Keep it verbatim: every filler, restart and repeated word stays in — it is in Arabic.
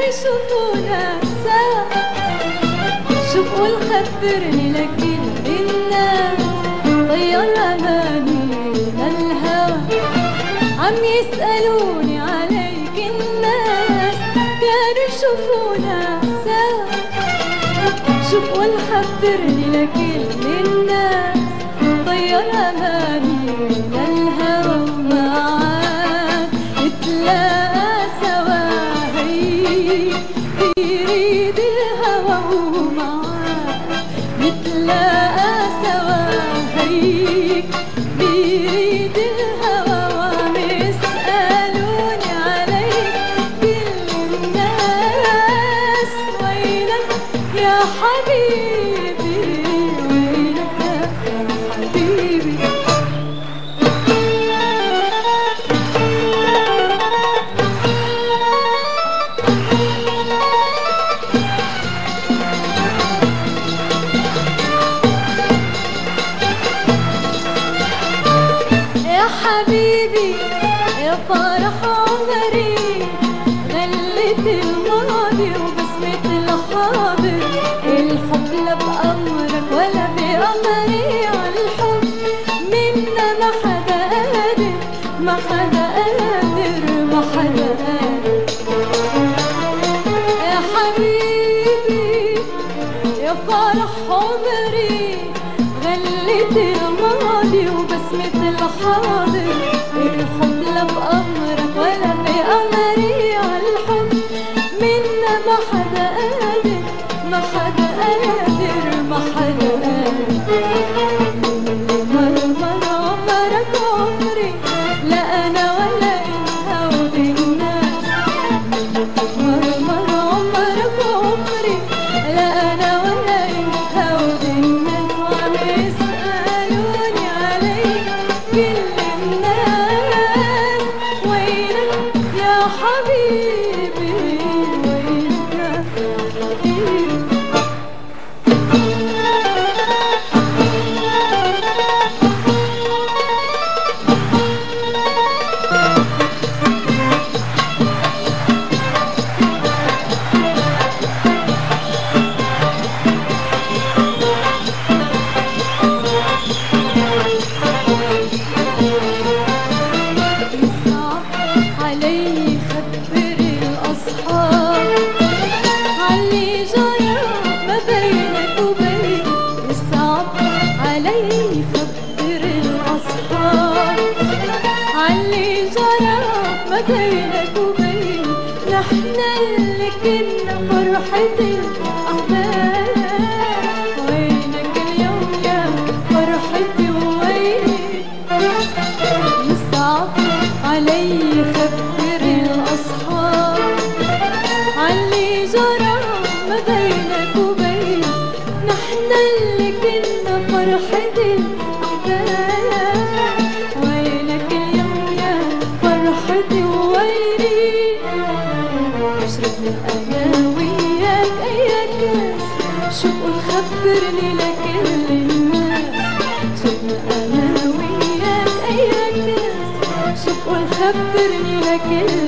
يشوفونا سوا. شوف قول خبرني لكل الناس طير أمانينا الهوى. عم يسألوني عليك الناس كانوا يشوفونا سوا. شوف قول خبرني لكل الناس طير أمانينا الهوى. ومعاك نتلاقى سوا هي بيريد الهوى. ومعاك نتلاقى سوا هيك بيريد الهوى. وعم يسألوني عليك كل الناس وينك يا حبيبي وينك يا حبيبي. يا حبيبي يا فرح عمري غلت الماضي وبسمة الحاضر. الحب لا بأمرك ولا بأمري عالحب منا ما حدا قادر ما حدا قادر ما حدا قادر. يا حبيبي يا فرح عمري غلت الماضي وبسمة الحاضر. الحب لا بأمرك ولا بأمري عالحب منا ما حدا قادر ما حدا قادر ما حدا قادر. مرمر عمرك عمري لا أنا ولا أنت ودي الناس. مرمر عمرك عمري لا أنا ولا أنت ودي الناس. وعم يسألوني عليك كل الناس وينك يا حبيبي وينك يا حبيبي. علي خبر الأصحاب علي جرى ما بينك وبين. الصعب علي خبر الأصحاب علي جرى ما بينك وبين. نحن اللي كنا فرحة الأحباب وينك اليوم يا فرحتي وويني. الصعب علي خبر الأصحاب علي جرى ما بينك وبين. نحن اللي كنا فرحة الأحباب وينك اليوم يا فرحتي وويني. شربنا أنا وياك أي كاس شو قول خبرني لكل الناس. شربنا أنا وياك أي كاس شو قول خبرني لكل